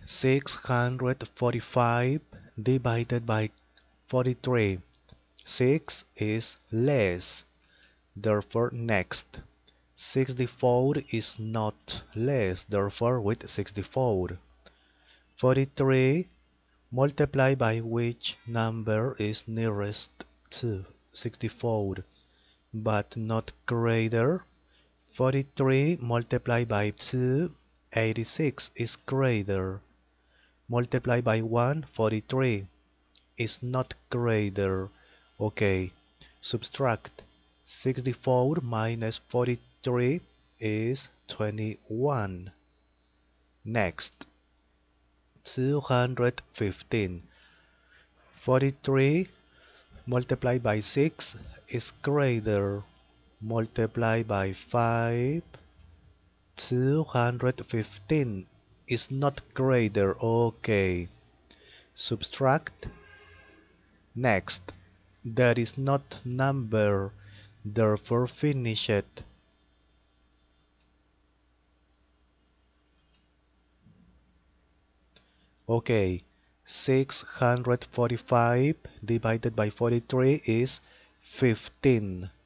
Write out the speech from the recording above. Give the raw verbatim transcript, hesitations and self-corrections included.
six hundred forty-five divided by forty-three. six is less, therefore next. sixty-four is not less, therefore with sixty-four. forty-three multiplied by which number is nearest to sixty-four, but not greater. forty-three multiplied by two, eighty-six is greater. Multiplied by one, forty-three is not greater. Okay, subtract. sixty-four minus forty-three is twenty-one. Next, two hundred fifteen. forty-three multiplied by six is greater. Multiplied by five, two hundred fifteen is not greater. Okay, subtract. Next, that is not number, therefore finish it. Okay, six hundred forty-five divided by forty-three is fifteen.